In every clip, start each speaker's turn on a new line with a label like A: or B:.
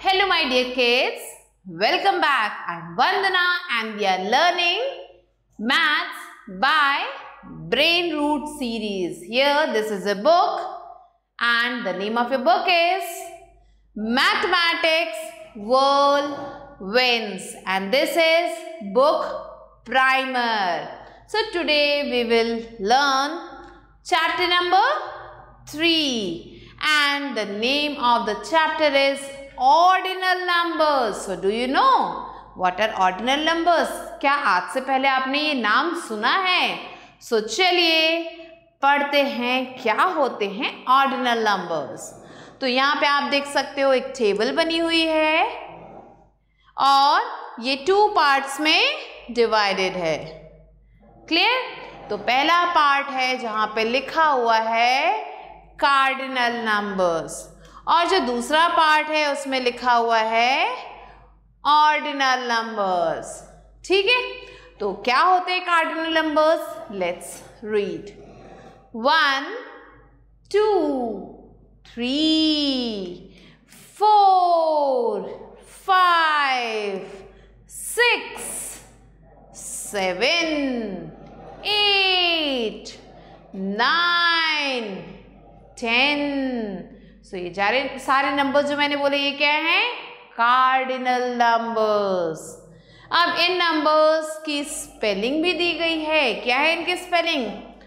A: Hello my dear kids, welcome back. I'm Vandana and we are learning Maths by Brain Root series. Here this is a book and the name of your book is Mathematics World Wins and this is book primer. So today we will learn chapter number 3 and the name of the chapter is ordinal numbers. So do you know what are ordinal numbers? क्या आज से पहले आपने ये नाम सुना है? So चलिए पढ़ते हैं क्या होते हैं ordinal numbers. तो यहाँ पे आप देख सकते हो एक टेबल बनी हुई है और ये 2 पार्ट्स में डिवाइडेड है. क्लियर? तो पहला पार्ट है जहाँ पे लिखा हुआ है कार्डिनल नंबर्स और जो दूसरा पार्ट है उसमें लिखा हुआ है ऑर्डिनल नंबर्स. ठीक है, तो क्या होते हैं कार्डिनल नंबर्स? Let's read. 1 2 3 4 5 6 7 8 9 10. तो ये सारे नंबर्स जो मैंने बोले ये क्या हैं? Cardinal numbers. अब इन नंबर्स की स्पेलिंग भी दी गई है. क्या है इनकी spelling?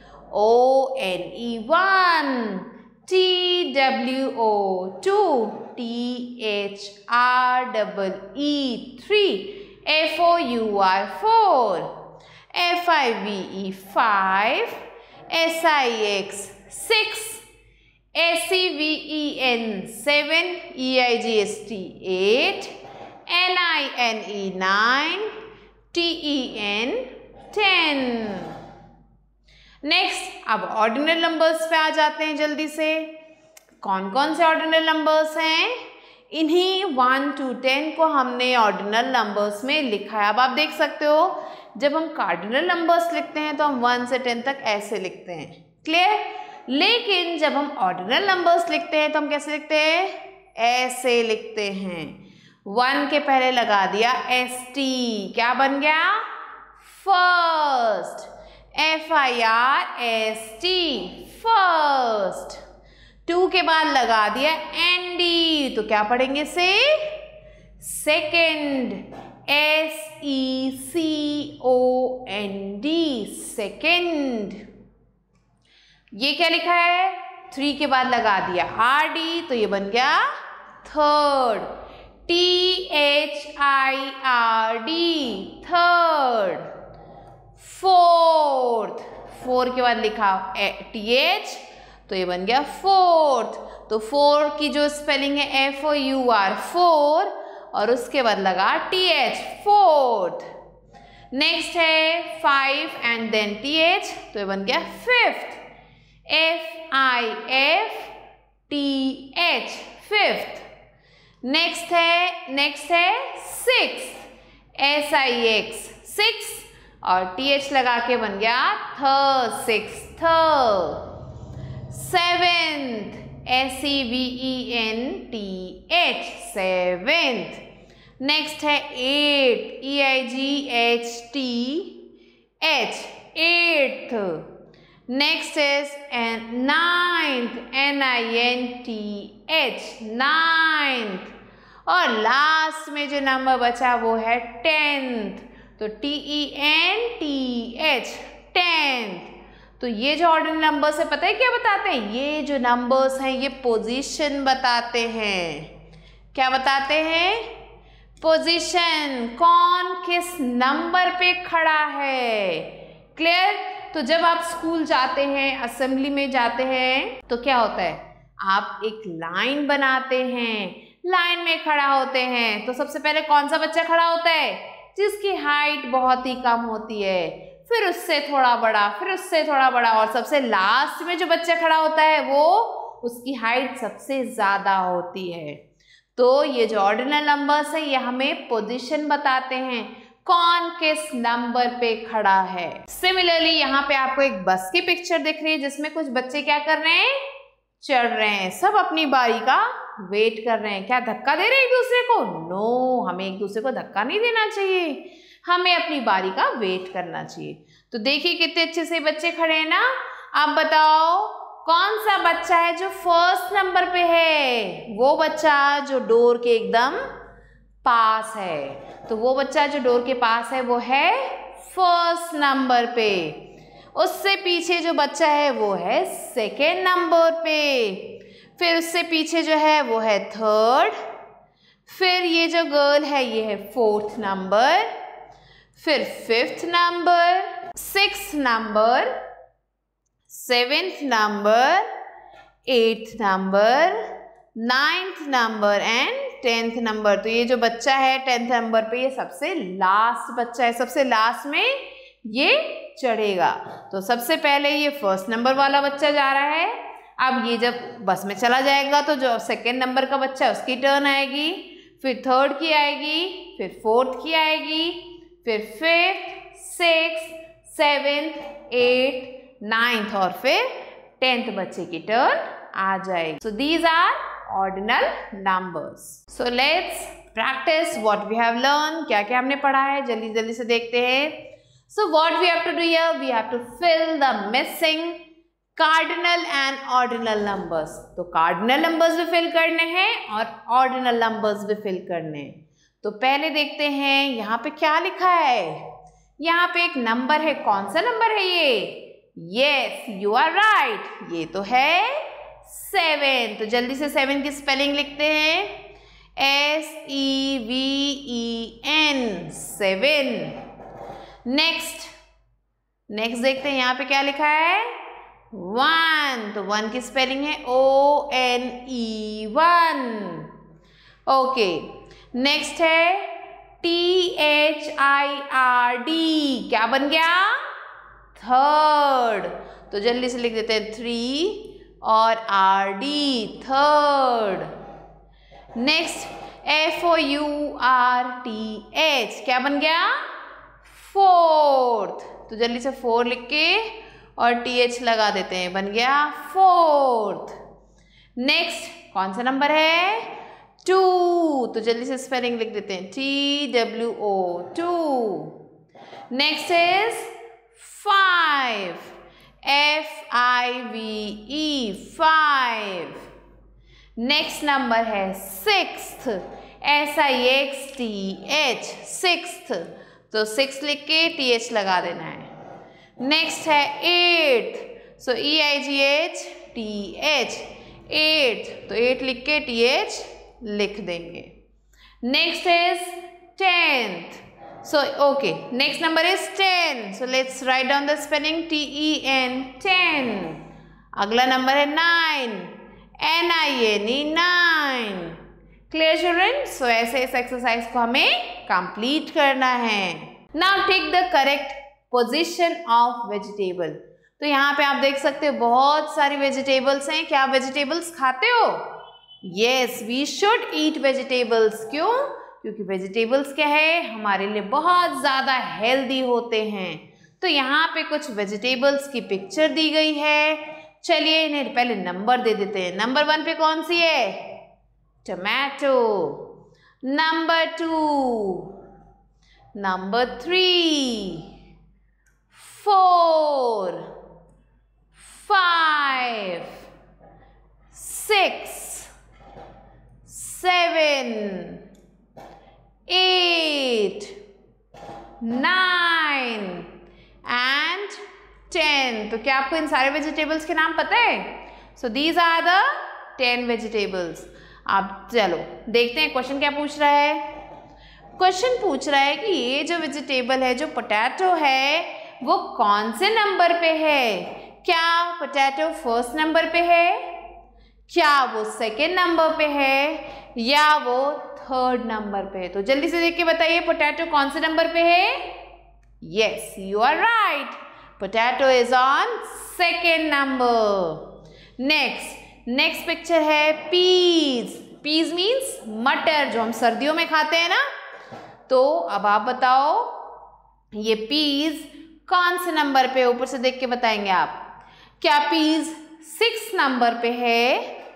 A: ONE 1, TWO 2, THREE 3, FOUR 4, FIVE 5, SIX 6, ACVEN 7, EIGST 8, NINE 9, TEN 10. Next अब ऑर्डिनल नंबर्स पे आ जाते हैं जल्दी से. कौन कौन से ऑर्डिनल नंबर्स हैं? इन्हीं 1 to 10 को हमने ऑर्डिनल नंबर्स में लिखा है. अब आप देख सकते हो जब हम कार्डिनल नंबर्स लिखते हैं तो हम 1 से 10 तक ऐसे लिखते हैं. क्लियर? लेकिन जब हम ऑर्डिनल नंबर्स लिखते हैं तो हम कैसे लिखते हैं? ऐसे लिखते हैं. 1 के पहले लगा दिया ST. क्या बन गया? फर्स्ट. FIRST first. 2 के बाद लगा दिया ND तो क्या पढ़ेंगे से? सेकेंड. SECOND second. ये क्या लिखा है? 3 के बाद लगा दिया RD तो ये बन गया थर्ड. THIRD third. फोर्थ. 4 के बाद लिखा TH तो ये बन गया फोर्थ. तो 4 की जो स्पेलिंग है FOUR 4 और उसके बाद लगा TH फोर्थ. नेक्स्ट है 5 एंड देन TH तो ये बन गया फिफ्थ. FIFTH fifth. नेक्स्ट है 6 SIX 6 और TH लगा के बन गया third. 6th. 7th SEVENTH seventh. Next है 8 EIGHTH eighth. Next is 9th NINTH ninth. और लास्ट में जो नंबर बचा वो है 10th तो TENTH 10th. तो ये जो ऑर्डिनल नंबर्स है पता है क्या बताते हैं? ये जो नंबर्स हैं ये पोजीशन बताते हैं. क्या बताते हैं? पोजीशन. कौन किस नंबर पे खड़ा है. क्लियर? तो जब आप स्कूल जाते हैं, असेंबली में जाते हैं तो क्या होता है? आप एक लाइन बनाते हैं, लाइन में खड़ा होते हैं. तो सबसे पहले कौन सा बच्चा खड़ा होता है? जिसकी हाइट बहुत ही कम होती है, फिर उससे थोड़ा बड़ा, फिर उससे थोड़ा बड़ा और सबसे लास्ट में जो बच्चा खड़ा होता है वो उसकी हाइट सबसे ज़्यादा होती है. तो ये जो ऑर्डिनल नंबर्स हैं ये हमें पोजीशन बताते हैं, कौन किस नंबर पे खड़ा है. सिमिलरली यहाँ पे आपको एक बस की पिक्चर दिख रही है जिसमें कुछ बच्चे क्या कर रहे हैं? चढ़ रहे हैं. सब अपनी बारी का वेट कर रहे हैं। क्या धक्का दे रहे हैं एक दूसरे को? नो, हमें एक दूसरे को धक्का नहीं देना चाहिए, हमें अपनी बारी का वेट करना चाहिए। तो देखिए कितने अच्छे से बच्चे खड़े हैं ना। अब बताओ कौन सा बच्चा है जो फर्स्ट नंबर पे है? वो बच्चा जो डोर के एकदम पास है। तो वो बच्चा जो डोर के पास है वो है फर्स्ट नंबर पे। उससे पीछे जो बच्चा है वो है सेकेंड नंबर पे। फिर उससे पीछे जो है वो है थर्ड। फिर ये जो गर्ल है ये है फोर्थ नंबर। फिर fifth number, sixth number, seventh number, eighth number, ninth number and 10th number. तो ये जो बच्चा है 10th नंबर पे ये सबसे लास्ट बच्चा है, सबसे लास्ट में ये चढ़ेगा। तो सबसे पहले ये फर्स्ट नंबर वाला बच्चा जा रहा है। अब ये जब बस में चला जाएगा तो जो सेकेंड नंबर का बच्चा है उसकी टर्न आएगी, फिर थर्ड की आएगी, फिर फोर्थ की आएगी, फिर fifth, sixth, seventh, eighth, ninth और फिर 10th बच्चे की टर्न आ जाएगी। So these are ordinal numbers. So let's practice what we have learned. क्या क्या हमने पढ़ा है जल्दी जल्दी से देखते हैं। So what we have to do here? We have to fill the missing cardinal and ordinal numbers. तो cardinal numbers भी fill करने हैं और ordinal numbers भी fill करने हैं। तो पहले देखते हैं यहाँ पे क्या लिखा है। यहाँ पे एक नंबर है, कौन सा नंबर है ये? Yes, you are right. ये तो है 7। तो जल्दी से 7 की स्पेलिंग लिखते हैं, SEVEN, 7। नेक्स्ट देखते हैं यहाँ पे क्या लिखा है, 1। तो 1 की स्पेलिंग है ONE, 1। ओके, नेक्स्ट है THIRD, क्या बन गया? थर्ड। तो जल्दी से लिख देते हैं 3 और RD, थर्ड। नेक्स्ट FOURTH, क्या बन गया? फोर्थ। तो जल्दी से 4 लिख के और TH लगा देते हैं, बन गया फोर्थ। नेक्स्ट कौन सा नंबर है? 2। तो जल्दी से स्पेलिंग लिख देते हैं, TWO, 2। Next is 5, FIVE, 5। Next number है 6th, SIXTH, 6th। तो 6 लिख के TH लगा देना है। नेक्स्ट है 8th, सो EIGH TH, 8। तो 8 लिख के TH लिख देंगे। Next is 10th। So, okay, next number is 10. So, let's write down the spelling TEN, 10. अगला नंबर है 9, NINE, 9. Clear children? So, ऐसे इस एक्सरसाइज को हमें कंप्लीट करना है। Now, take the correct position of vegetable. तो यहाँ पे आप देख सकते हो बहुत सारी वेजिटेबल्स हैं। क्या आप वेजिटेबल्स खाते हो? Yes, we should eat vegetables. क्यों? क्योंकि वेजिटेबल्स क्या है, हमारे लिए बहुत ज़्यादा हेल्दी होते हैं। तो यहाँ पे कुछ वेजिटेबल्स की पिक्चर दी गई है। चलिए इन्हें पहले नंबर दे देते हैं। नंबर 1 पे कौन सी है? टमाटो। Number 2, number 3, 4, 5, 6, 7, 8, 9 and 10। तो क्या आपको इन सारे वेजिटेबल्स के नाम पता है? So these are the 10 vegetables. आप चलो देखते हैं क्वेश्चन क्या पूछ रहा है। क्वेश्चन पूछ रहा है कि ये जो वेजिटेबल है, जो पोटैटो है, वो कौन से नंबर पे है? क्या पोटैटो फर्स्ट नंबर पे है, क्या वो सेकेंड नंबर पे है, या वो थर्ड नंबर पे है? तो जल्दी से देख के बताइए पोटैटो कौन से नंबर पे है? Yes, you are right, potato is on second number. Next picture है पीज। पीज मीन्स मटर, जो हम सर्दियों में खाते हैं ना। तो अब आप बताओ ये पीज कौन से नंबर पे? ऊपर से देख के बताएंगे आप। क्या पीज 6 नंबर पे है,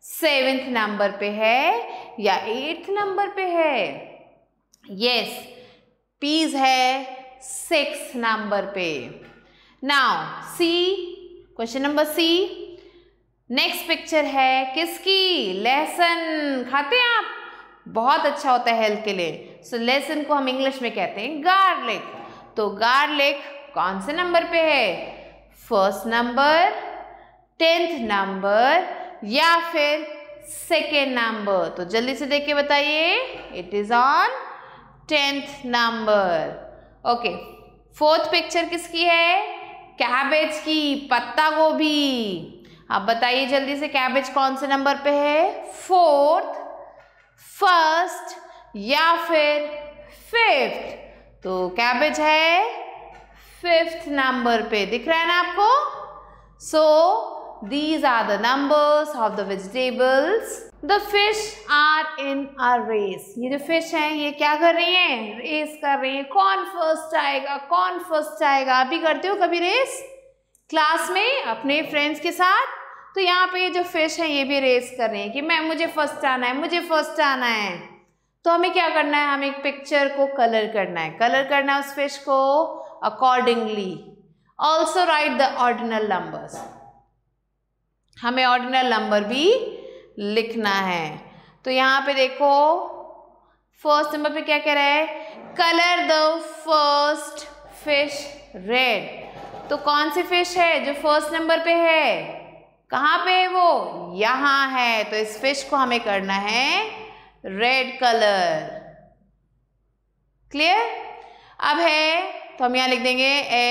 A: 7th नंबर पे है या 8th नंबर पे है? यस, पीज है 6th नंबर पे। Now see, question number C, next picture है किसकी? लहसुन। खाते हैं आप? बहुत अच्छा होता है हेल्थ के लिए। सो लहसुन को हम इंग्लिश में कहते हैं गार्लिक। तो गार्लिक कौन से नंबर पे है? 1st नंबर, 10th नंबर या फिर 2nd नंबर? तो जल्दी से देख के बताइए। It is on 10th number. Okay, 4th picture किसकी है? कैबेज की, पत्ता गोभी। आप बताइए जल्दी से, कैबेज कौन से नंबर पे है? 4th, 1st या फिर 5th? तो कैबेज है 5th नंबर पे। दिख रहा है ना आपको? सो these are the numbers of the vegetables. The fish are in a race. ये जो fish हैं ये क्या कर रही हैं? रेस कर रही हैं। कौन फर्स्ट आएगा, कौन फर्स्ट आएगा? आप भी करते हो कभी रेस क्लास में अपने फ्रेंड्स के साथ? तो यहाँ पे ये जो फिश है ये भी रेस कर रही है कि मुझे फर्स्ट आना है, मुझे फर्स्ट आना है। तो हमें क्या करना है? हमें एक पिक्चर को कलर करना है। कलर करना है उस फिश को accordingly. Also write the ordinal numbers. हमें ऑर्डिनल नंबर भी लिखना है। तो यहाँ पे देखो, 1st नंबर पे क्या कह रहा है? Colour the first fish red. तो कौन सी फिश है जो 1st नंबर पे है? कहाँ पे है वो? यहाँ है। तो इस फिश को हमें करना है रेड कलर। क्लियर? अब है तो हम यहाँ लिख देंगे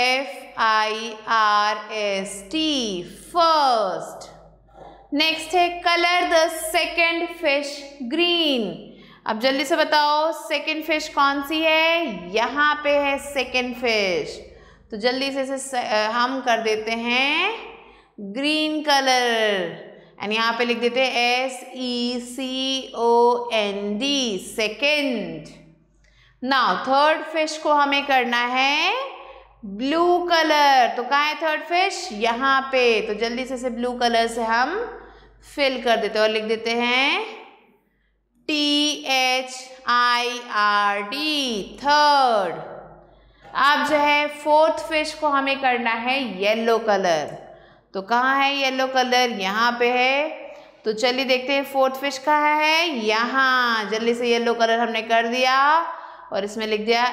A: FIRST, फर्स्ट। नेक्स्ट है colour the 2nd fish green. अब जल्दी से बताओ 2nd फिश कौन सी है? यहाँ पे है 2nd फिश। तो जल्दी से इसे हम कर देते हैं ग्रीन कलर एंड यहाँ पे लिख देते हैं SECOND, second. Now 3rd fish को हमें करना है ब्लू कलर। तो कहाँ है 3rd फिश? यहाँ पे। तो जल्दी से इसे ब्लू कलर से हम फिल कर देते हैं और लिख देते हैं THIRD, थर्ड। अब जो है 4th फिश को हमें करना है येलो कलर। तो कहाँ है येलो कलर? यहाँ पे है। तो चलिए देखते हैं 4th फिश कहाँ है? यहाँ। जल्दी से येलो कलर हमने कर दिया और इसमें लिख दिया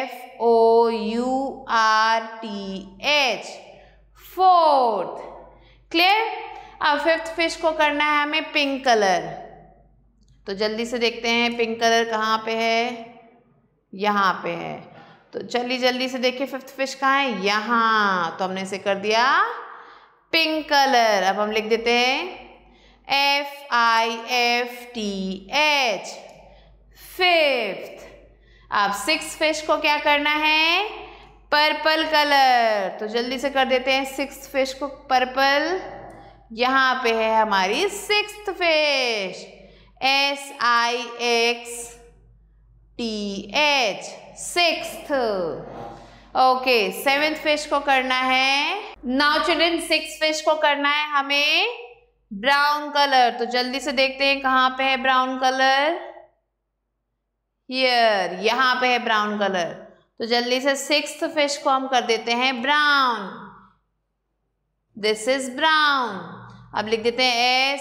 A: FOURTH, 4th। क्लियर? अब 5th फिश को करना है हमें पिंक कलर। तो जल्दी से देखते हैं पिंक कलर कहाँ पे है? यहाँ पे है। तो चलिए जल्दी से देखिए 5th फिश कहाँ है? यहाँ। तो हमने इसे कर दिया पिंक कलर। अब हम लिख देते हैं FIFTH, 5th। अब 6th फिश को क्या करना है? Purple colour. तो जल्दी से कर देते हैं 6th फिश को पर्पल। यहाँ पे है हमारी 6th fish, SIXTH, 6th। Okay, 7th fish को करना है। नाउ चिल्ड्रन 6th फिश को करना है हमें ब्राउन कलर। तो जल्दी से देखते हैं कहाँ पे है ब्राउन कलर? हियर, यहाँ पे है ब्राउन कलर। तो जल्दी से 6th फिश को हम कर देते हैं ब्राउन। This is brown. अब लिख देते हैं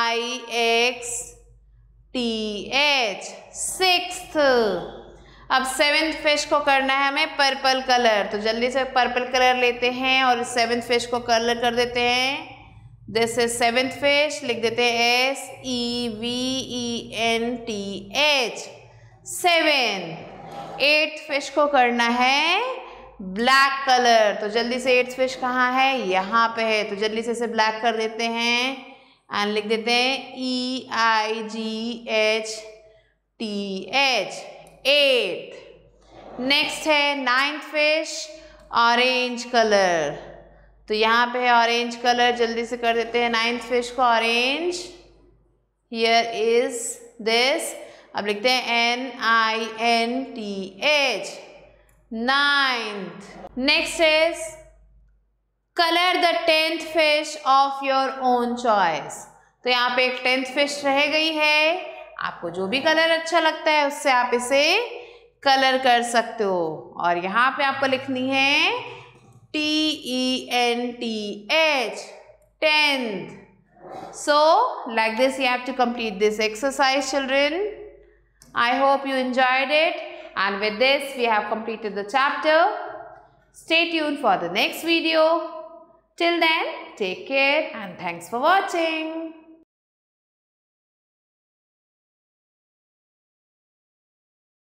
A: SIXTH, 6th। अब 7th फिश को करना है हमें पर्पल कलर। तो जल्दी से पर्पल कलर लेते हैं और 7th फिश को कलर कर देते हैं। This is 7th fish. लिख देते हैं SEVENTH, 7। 8th फिश को करना है ब्लैक कलर। तो जल्दी से 8th फिश कहाँ है? यहाँ पे है। तो जल्दी से इसे ब्लैक कर देते हैं एंड लिख देते हैं EIGHTH, 8th। नेक्स्ट है 9th फिश ऑरेंज कलर। तो यहाँ पे है ऑरेंज कलर। जल्दी से कर देते हैं 9th फिश को ऑरेंज। Here is this. अब लिखते हैं NINTH, 9th। Next is colour the 10th fish of your own choice. तो यहाँ पे एक 10th फिश रह गई है। आपको जो भी कलर अच्छा लगता है उससे आप इसे कलर कर सकते हो। और यहाँ पे आपको लिखनी है TENTH, 10th. So like this you have to complete this exercise, children. I hope you enjoyed it, and with this we have completed the chapter. Stay tuned for the next video. Till then, take care and thanks for watching.